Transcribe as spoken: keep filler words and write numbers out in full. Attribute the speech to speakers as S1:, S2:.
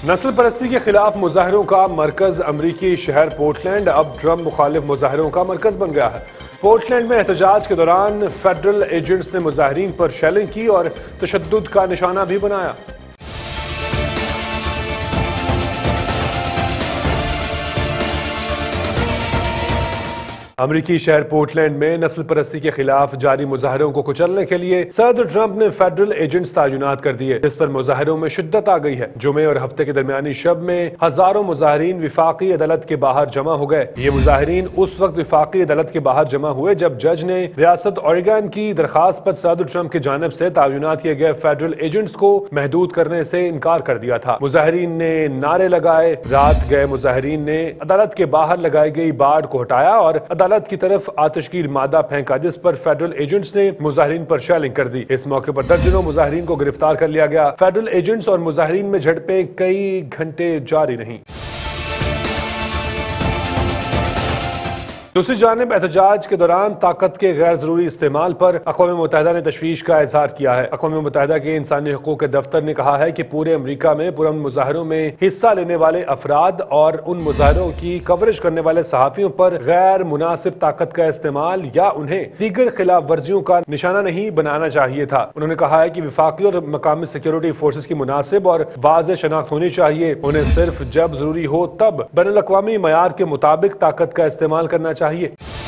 S1: نسل پرستی کے خلاف مظاہروں کا مرکز امریکی شہر پورٹلینڈ اب ٹرمپ مخالف مظاہروں کا مرکز بن گیا ہے۔ پورٹلینڈ میں احتجاج کے دوران فیڈرل ایجنٹس نے مظاہرین پر شیلنگ کی اور تشدد کا نشانہ بھی بنایا۔ امریکی شہر پورٹلینڈ میں نسل پرستی کے خلاف جاری مظاہروں کو کچلنے کے لیے صدر ٹرمپ نے فیڈرل ایجنٹس تعینات کر دیے، جس پر مظاہروں میں شدت آ گئی ہے۔ جمعے اور ہفتے کے درمیانی شب میں ہزاروں مظاہرین وفاقی عدالت کے باہر جمع ہو گئے۔ یہ مظاہرین اس وقت وفاقی عدالت کے باہر جمع ہوئے جب جج نے ریاست اوریگن کی درخواست پر صدر ٹرمپ کی جانب سے تعینات کیے گئے فیڈرل ایجنٹس کو محدود کرنے سے انکار کر دیا تھا۔ مظاہرین نے نعرے لگائے، رات گئے مظاہرین نے عدالت کے باہر لگائی گئی بارڈ کو ہٹایا اور عدالت کی طرف آتش گیر مادہ پھینکا، جس پر فیڈرل ایجنٹس نے مظاہرین پر شیلنگ کر دی۔ اس موقع پر درجنوں مظاہرین کو گرفتار کر لیا گیا۔ فیڈرل ایجنٹس اور مظاہرین میں جھڑپیں کئی گھنٹے جاری رہیں۔ دوسری جانب احتجاج کے دوران طاقت کے غیر ضروری استعمال پر اقوام متحدہ نے تشویش کا اظہار کیا ہے۔ اقوام متحدہ کے انسانی حقوق کے دفتر نے کہا ہے کہ پورے امریکہ میں پرامن مظاہروں میں حصہ لینے والے افراد اور ان مظاہروں کی کوریج کرنے والے صحافیوں پر غیر مناسب طاقت کا استعمال یا انہیں دیگر خلاف ورزیوں کا نشانہ نہیں بنانا چاہیے تھا۔ انہوں نے کہا ہے کہ وفاقی اور مقامی سیکیورٹی فورسز کی مناسب اور واضح شناخت ہونی چاہیے۔ انہیں صرف جب ضروری ہو تب بین الاقوامی معیار کے مطابق طاقت کا استعمال کرنا چاہیے۔